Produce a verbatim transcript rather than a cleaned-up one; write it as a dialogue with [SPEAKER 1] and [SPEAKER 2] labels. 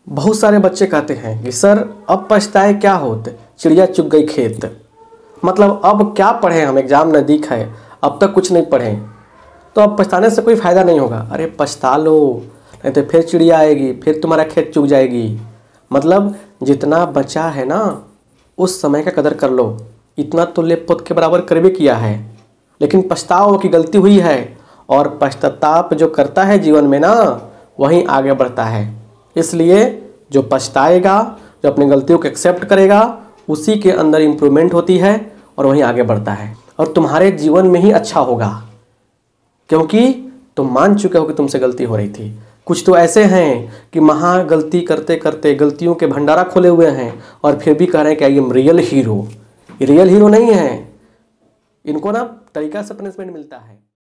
[SPEAKER 1] बहुत सारे बच्चे कहते हैं कि सर अब पछताए क्या होत, चिड़िया चुग गई खेत। मतलब अब क्या पढ़ें, हम एग्ज़ाम नज़दीक है, अब तक कुछ नहीं पढ़ें तो अब पछताने से कोई फ़ायदा नहीं होगा। अरे पछता लो, नहीं तो फिर चिड़िया आएगी, फिर तुम्हारा खेत चुग जाएगी। मतलब जितना बचा है ना उस समय का कदर कर लो। इतना तो लेप पोत के बराबर कर भी किया है, लेकिन पछताओ कि गलती हुई है। और पश्चाताप जो करता है जीवन में ना वहीं आगे बढ़ता है। इसलिए जो पछताएगा, जो अपनी गलतियों को एक्सेप्ट करेगा, उसी के अंदर इम्प्रूवमेंट होती है और वहीं आगे बढ़ता है और तुम्हारे जीवन में ही अच्छा होगा, क्योंकि तुम मान चुके हो कि तुमसे गलती हो रही थी। कुछ तो ऐसे हैं कि महा गलती करते करते गलतियों के भंडारा खोले हुए हैं और फिर भी कह रहे हैं कि I am real hero. Real hero नहीं है, इनको ना तरीका से पनिशमेंट मिलता है।